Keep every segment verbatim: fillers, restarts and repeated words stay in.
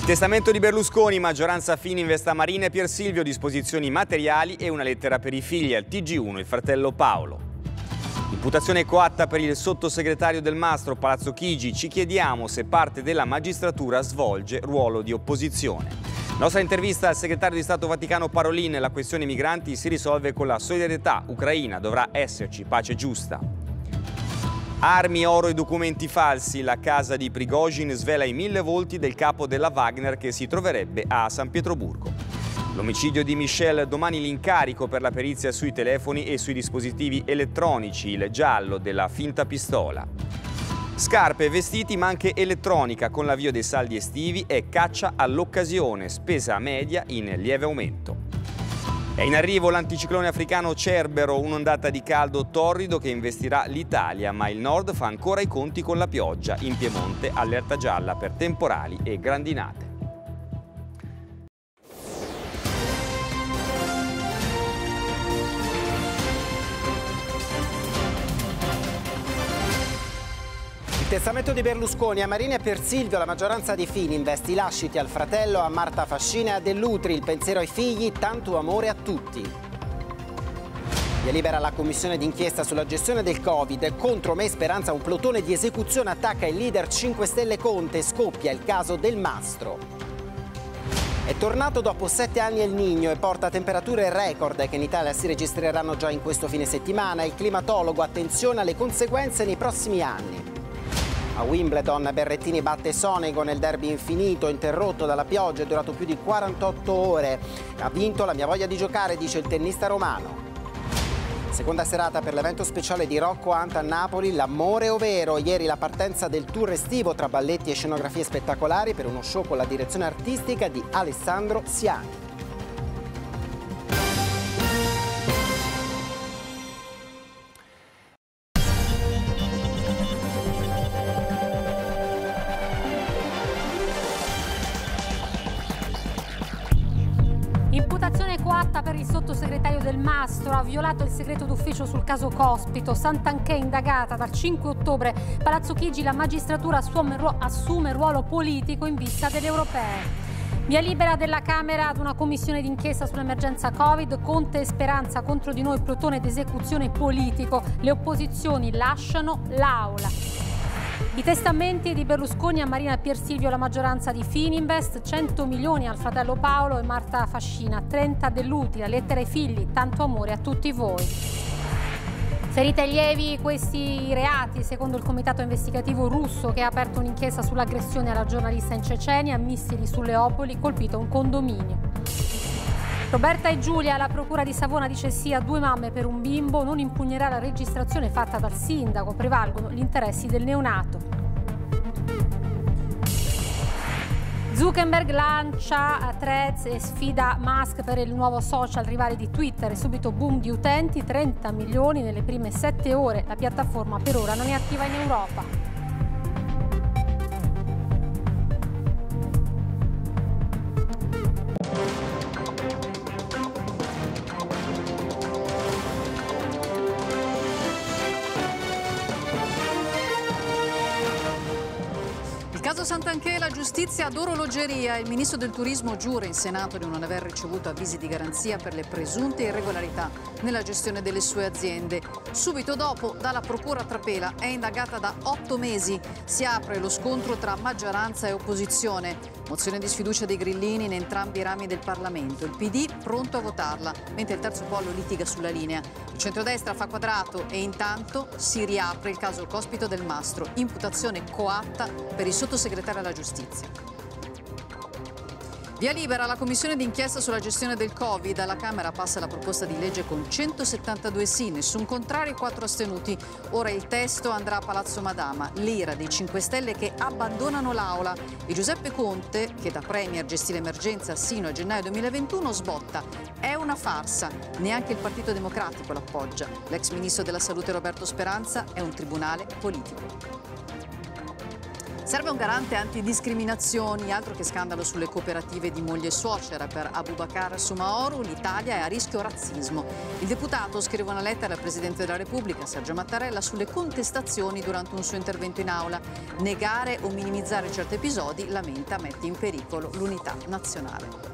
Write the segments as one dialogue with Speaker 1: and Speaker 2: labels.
Speaker 1: Testamento di Berlusconi, maggioranza Fininvest a Marina e Piersilvio, disposizioni materiali e una lettera per i figli. Al T G uno il fratello Paolo. Imputazione coatta per il sottosegretario Del Mastro, Palazzo Chigi. Ci chiediamo se parte della magistratura svolge ruolo di opposizione. Nostra intervista al segretario di Stato Vaticano Parolin. La questione migranti si risolve con la solidarietà ucraina. Dovrà esserci pace giusta. Armi, oro e documenti falsi. La casa di Prigozhin svela i mille volti del capo della Wagner che si troverebbe a San Pietroburgo. L'omicidio di Michel, domani l'incarico per la perizia sui telefoni e sui dispositivi elettronici, il giallo della finta pistola. Scarpe, vestiti ma anche elettronica. Con l'avvio dei saldi estivi e caccia all'occasione, spesa media in lieve aumento. È in arrivo l'anticiclone africano Cerbero, un'ondata di caldo torrido che investirà l'Italia, ma il nord fa ancora i conti con la pioggia. In Piemonte allerta gialla per temporali e grandinate.
Speaker 2: Il testamento di Berlusconi a Marina e Piersilvio, la maggioranza di Fininvest, i lasciti al fratello, a Marta Fascina e a Dell'Utri, il pensiero ai figli, tanto amore a tutti. Via libera la commissione d'inchiesta sulla gestione del Covid. Contro me Speranza un plotone di esecuzione attacca il leader cinque Stelle Conte, scoppia il caso Del Mastro. È tornato dopo sette anni El Niño e porta temperature record che in Italia si registreranno già in questo fine settimana. Il climatologo attenziona alle conseguenze nei prossimi anni. A Wimbledon Berrettini batte Sonego nel derby infinito, interrotto dalla pioggia e durato più di quarantotto ore. Ha vinto la mia voglia di giocare, dice il tennista romano. Seconda serata per l'evento speciale di Rocco Hunt a Napoli, l'amore overo. Ieri la partenza del tour estivo tra balletti e scenografie spettacolari per uno show con la direzione artistica di Alessandro Siani.
Speaker 3: Imputazione coatta per il sottosegretario Del Mastro, ha violato il segreto d'ufficio sul caso Cospito. Santanchè indagata dal cinque ottobre. Palazzo Chigi, la magistratura assume, assume ruolo politico in vista delle europee. Via libera della Camera ad una commissione d'inchiesta sull'emergenza Covid. Conte e Speranza contro di noi, plotone d'esecuzione politico. Le opposizioni lasciano l'Aula. I testamenti di Berlusconi a Marina e Piersilvio, la maggioranza di Fininvest, cento milioni al fratello Paolo e Marta Fascina, trenta Dell'Utri, la lettera ai figli, tanto amore a tutti voi. Ferite lievi questi reati, secondo il comitato investigativo russo che ha aperto un'inchiesta sull'aggressione alla giornalista in Cecenia, missili su Leopoli, colpito un condominio. Roberta e Giulia, la procura di Savona dice sì a due mamme per un bimbo, non impugnerà la registrazione fatta dal sindaco, prevalgono gli interessi del neonato. Zuckerberg lancia Threads e sfida Musk per il nuovo social rivale di Twitter, e subito boom di utenti, trenta milioni nelle prime sette ore, la piattaforma per ora non è attiva in Europa.
Speaker 4: Caso Santanchè, la giustizia ad orologeria. Il ministro del turismo giura in Senato di non aver ricevuto avvisi di garanzia per le presunte irregolarità nella gestione delle sue aziende. Subito dopo, dalla procura Trapela, è indagata da otto mesi. Si apre lo scontro tra maggioranza e opposizione. Mozione di sfiducia dei grillini in entrambi i rami del Parlamento. Il P D pronto a votarla, mentre il terzo polo litiga sulla linea. Il centrodestra fa quadrato e intanto si riapre il caso Cospito Del Mastro. Imputazione coatta per il sottosegretario alla giustizia. Via libera la commissione d'inchiesta sulla gestione del Covid. Alla Camera passa la proposta di legge con centosettantadue sì, nessun contrario e quattro astenuti. Ora il testo andrà a Palazzo Madama. L'ira dei cinque Stelle che abbandonano l'Aula. E Giuseppe Conte, che da Premier gestì l'emergenza sino a gennaio duemilaventuno, sbotta. È una farsa. Neanche il Partito Democratico l'appoggia. L'ex ministro della Salute Roberto Speranza è un tribunale politico. Serve un garante antidiscriminazioni, altro che scandalo sulle cooperative di moglie e suocera. Per Abubakar Soumahoro l'Italia è a rischio razzismo. Il deputato scrive una lettera al Presidente della Repubblica, Sergio Mattarella, sulle contestazioni durante un suo intervento in aula. Negare o minimizzare certi episodi, lamenta, mette in pericolo l'unità nazionale.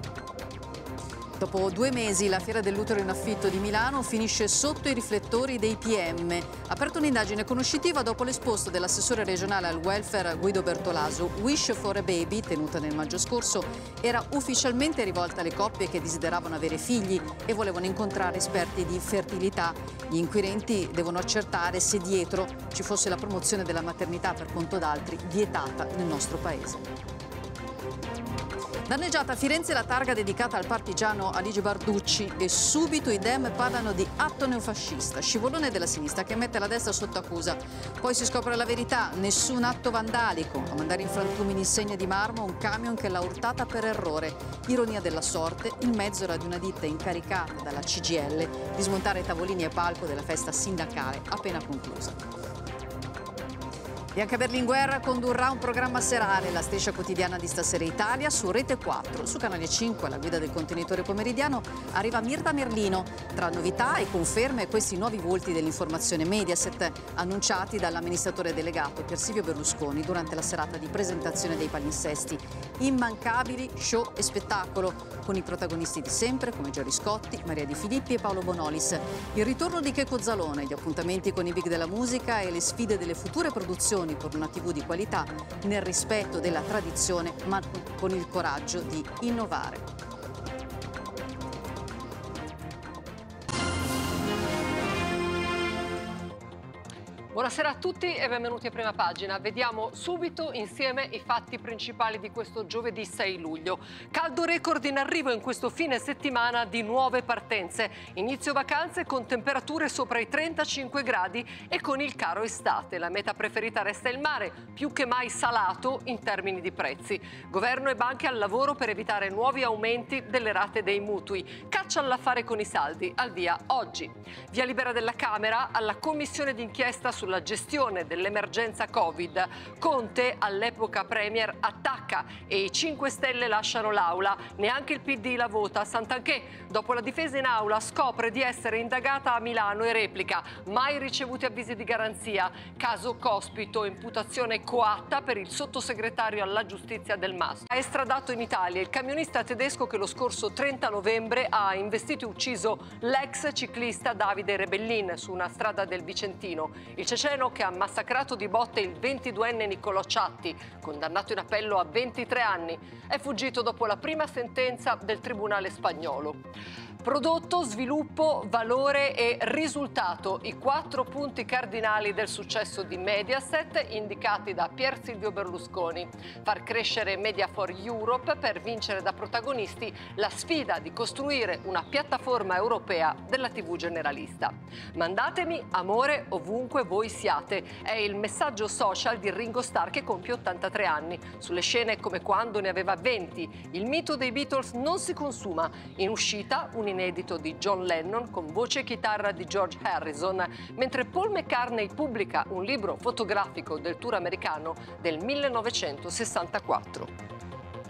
Speaker 4: Dopo due mesi la Fiera dell'Utero in affitto di Milano finisce sotto i riflettori dei P M. Aperta un'indagine conoscitiva dopo l'esposto dell'assessore regionale al welfare Guido Bertolaso. Wish for a Baby, tenuta nel maggio scorso, era ufficialmente rivolta alle coppie che desideravano avere figli e volevano incontrare esperti di fertilità. Gli inquirenti devono accertare se dietro ci fosse la promozione della maternità per conto d'altri, vietata nel nostro paese. Danneggiata a Firenze la targa dedicata al partigiano Aligi Barducci e subito i Dem parlano di atto neofascista, scivolone della sinistra che mette la destra sotto accusa. Poi si scopre la verità, nessun atto vandalico, a mandare in frantumi in insegna di marmo un camion che l'ha urtata per errore. Ironia della sorte, il mezzo era di una ditta incaricata dalla C G I L di smontare tavolini e palco della festa sindacale appena conclusa. Bianca Berlinguer condurrà un programma serale, la striscia quotidiana di Stasera Italia, su Rete quattro. Su Canale cinque, alla guida del contenitore pomeridiano, arriva Mirta Merlino. Tra novità e conferme questi nuovi volti dell'informazione Mediaset, annunciati dall'amministratore delegato Pier Silvio Berlusconi durante la serata di presentazione dei palinsesti. Immancabili show e spettacolo, con i protagonisti di sempre come Gerry Scotti, Maria Di Filippi e Paolo Bonolis. Il ritorno di Checco Zalone, gli appuntamenti con i big della musica e le sfide delle future produzioni per una tivù di qualità nel rispetto della tradizione ma con il coraggio di innovare.
Speaker 5: Buonasera a tutti e benvenuti a Prima Pagina. Vediamo subito insieme i fatti principali di questo giovedì sei luglio. Caldo record in arrivo in questo fine settimana di nuove partenze. Inizio vacanze con temperature sopra i trentacinque gradi e con il caro estate. La meta preferita resta il mare, più che mai salato in termini di prezzi. Governo e banche al lavoro per evitare nuovi aumenti delle rate dei mutui. Caccia all'affare con i saldi, al via oggi. Via libera della Camera alla commissione d'inchiesta sulla gestione dell'emergenza Covid. Conte, all'epoca Premier, attacca e i cinque Stelle lasciano l'aula. Neanche il P D la vota. Santanchè, dopo la difesa in aula, scopre di essere indagata a Milano e replica. Mai ricevuti avvisi di garanzia. Caso Cospito, imputazione coatta per il sottosegretario alla giustizia Del Mastro. Ha estradato in Italia il camionista tedesco che lo scorso trenta novembre ha investito e ucciso l'ex ciclista Davide Rebellin su una strada del Vicentino. Il ceceno che ha massacrato di botte il ventiduenne Niccolò Ciatti, condannato in appello a ventitré anni, è fuggito dopo la prima sentenza del tribunale spagnolo. Prodotto, sviluppo, valore e risultato, i quattro punti cardinali del successo di Mediaset indicati da Pier Silvio Berlusconi. Far crescere Media for Europe per vincere da protagonisti la sfida di costruire una piattaforma europea della tivù generalista. Mandatemi amore ovunque voi siate, è il messaggio social di Ringo Starr che compie ottantatré anni. Sulle scene come quando ne aveva venti, il mito dei Beatles non si consuma. In uscita un inedito di John Lennon con voce e chitarra di George Harrison, mentre Paul McCartney pubblica un libro fotografico del tour americano del millenovecentosessantaquattro.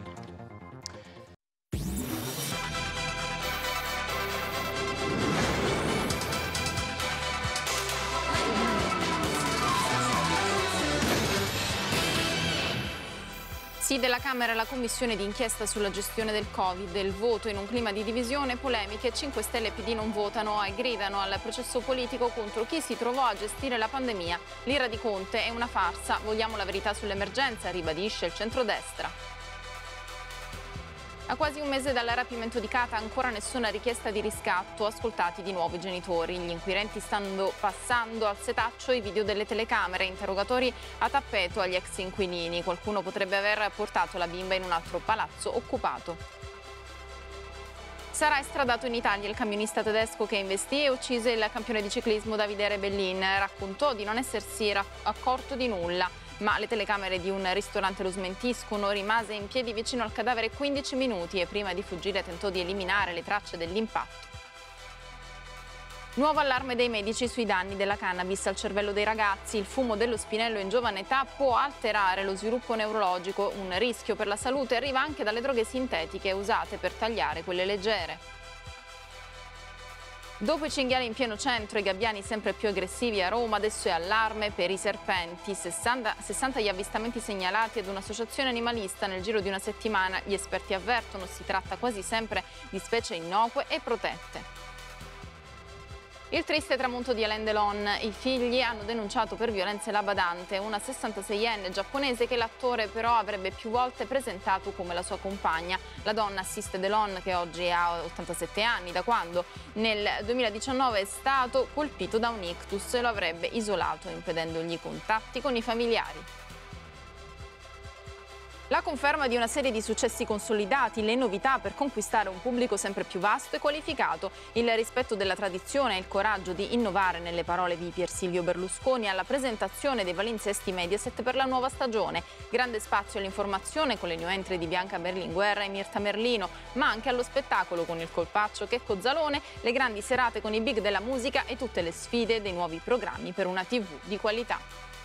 Speaker 6: Sì della Camera la commissione di inchiesta sulla gestione del Covid, il voto in un clima di divisione, polemiche, cinque Stelle e P D non votano e gridano al processo politico contro chi si trovò a gestire la pandemia. L'ira di Conte è una farsa, vogliamo la verità sull'emergenza, ribadisce il centrodestra. A quasi un mese dal rapimento di Cata ancora nessuna richiesta di riscatto, ascoltati di nuovo i genitori. Gli inquirenti stanno passando al setaccio i video delle telecamere, interrogatori a tappeto agli ex inquilini. Qualcuno potrebbe aver portato la bimba in un altro palazzo occupato. Sarà estradato in Italia il camionista tedesco che investì e uccise il campione di ciclismo Davide Rebellin. Raccontò di non essersi accorto di nulla, ma le telecamere di un ristorante lo smentiscono. Rimase in piedi vicino al cadavere quindici minuti e prima di fuggire tentò di eliminare le tracce dell'impatto. Nuovo allarme dei medici sui danni della cannabis al cervello dei ragazzi. Il fumo dello spinello in giovane età può alterare lo sviluppo neurologico. Un rischio per la salute arriva anche dalle droghe sintetiche usate per tagliare quelle leggere. Dopo i cinghiali in pieno centro e i gabbiani sempre più aggressivi a Roma, adesso è allarme per i serpenti. sessanta, sessanta gli avvistamenti segnalati ad un'associazione animalista nel giro di una settimana. Gli esperti avvertono si tratta quasi sempre di specie innocue e protette. Il triste tramonto di Alain Delon. I figli hanno denunciato per violenze la badante, una sessantaseienne giapponese che l'attore però avrebbe più volte presentato come la sua compagna. La donna assiste Delon, che oggi ha ottantasette anni, da quando nel duemiladiciannove è stato colpito da un ictus e lo avrebbe isolato, impedendogli i contatti con i familiari. La conferma di una serie di successi consolidati, le novità per conquistare un pubblico sempre più vasto e qualificato, il rispetto della tradizione e il coraggio di innovare, nelle parole di Pier Silvio Berlusconi alla presentazione dei palinsesti Mediaset per la nuova stagione. Grande spazio all'informazione con le new entry di Bianca Berlinguer e Mirta Merlino, ma anche allo spettacolo con il colpaccio Checco Zalone, le grandi serate con i big della musica e tutte le sfide dei nuovi programmi per una tivù di qualità.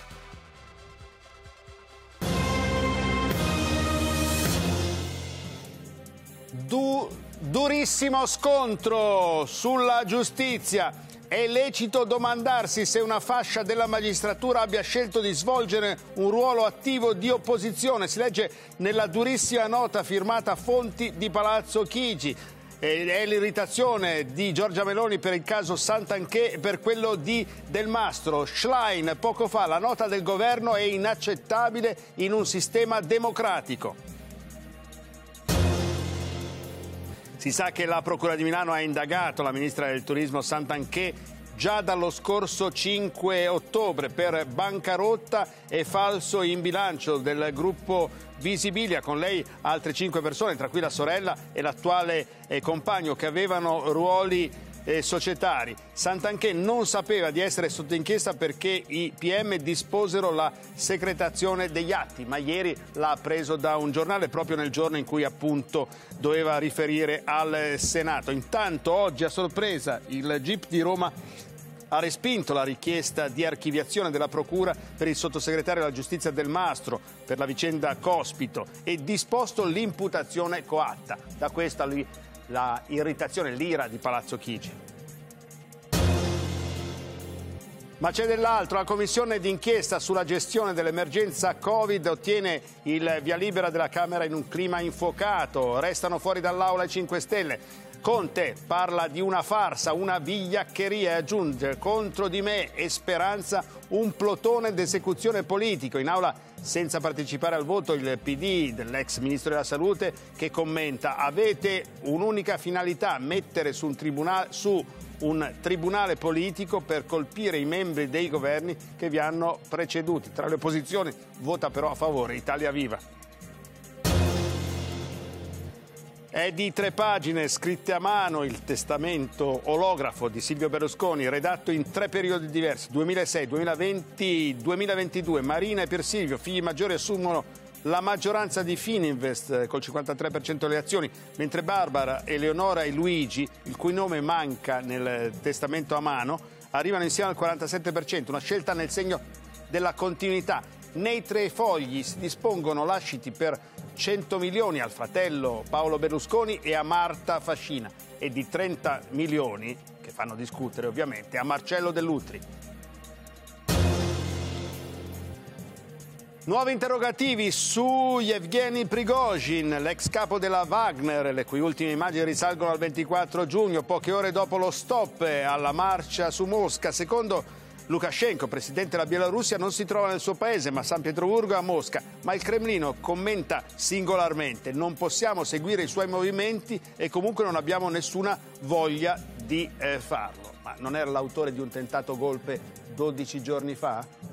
Speaker 7: Du- durissimo scontro sulla giustizia. È lecito domandarsi se una fascia della magistratura abbia scelto di svolgere un ruolo attivo di opposizione. Si legge nella durissima nota firmata Fonti di Palazzo Chigi. È l'irritazione di Giorgia Meloni per il caso Santanchè e per quello di Del Mastro. Schlein, poco fa, la nota del governo è inaccettabile in un sistema democratico. Si sa che la Procura di Milano ha indagato la ministra del Turismo Santanchè già dallo scorso cinque ottobre per bancarotta e falso in bilancio del gruppo Visibilia, con lei altre cinque persone, tra cui la sorella e l'attuale eh, compagno, che avevano ruoli eh, societari. Santanchè non sapeva di essere sotto inchiesta perché i P M disposero la secretazione degli atti, ma ieri l'ha preso da un giornale proprio nel giorno in cui appunto doveva riferire al Senato. Intanto oggi a sorpresa il G I P di Roma ha respinto la richiesta di archiviazione della Procura per il sottosegretario alla Giustizia Del Mastro per la vicenda Cospito e disposto l'imputazione coatta. Da questa lui la irritazione, l'ira di Palazzo Chigi. Ma c'è dell'altro. La commissione d'inchiesta sulla gestione dell'emergenza Covid ottiene il via libera della Camera in un clima infuocato. Restano fuori dall'Aula i cinque Stelle. Conte parla di una farsa, una vigliaccheria e aggiunge: contro di me e Speranza un plotone d'esecuzione politico. In aula, senza partecipare al voto, il P D dell'ex ministro della Salute, che commenta: avete un'unica finalità, mettere su un tribunale, su un tribunale politico per colpire i membri dei governi che vi hanno preceduti. Tra le opposizioni vota però a favore Italia Viva. È di tre pagine, scritte a mano, il testamento olografo di Silvio Berlusconi, redatto in tre periodi diversi, duemilasei, duemilaventi, duemilaventidue. Marina e Pier Silvio, figli maggiori, assumono la maggioranza di Fininvest col cinquantatré per cento delle azioni, mentre Barbara, Eleonora e Luigi, il cui nome manca nel testamento a mano, arrivano insieme al quarantasette per cento, una scelta nel segno della continuità. Nei tre fogli si dispongono lasciti per cento milioni al fratello Paolo Berlusconi e a Marta Fascina e di trenta milioni, che fanno discutere ovviamente, a Marcello Dell'Utri. Nuovi interrogativi su Yevgeny Prigozhin, l'ex capo della Wagner, le cui ultime immagini risalgono al ventiquattro giugno, poche ore dopo lo stop alla marcia su Mosca. Secondo Lukashenko, presidente della Bielorussia, non si trova nel suo paese, ma a San Pietroburgo e a Mosca. Ma il Cremlino commenta singolarmente: non possiamo seguire i suoi movimenti e comunque non abbiamo nessuna voglia di eh, farlo. Ma non era l'autore di un tentato golpe dodici giorni fa?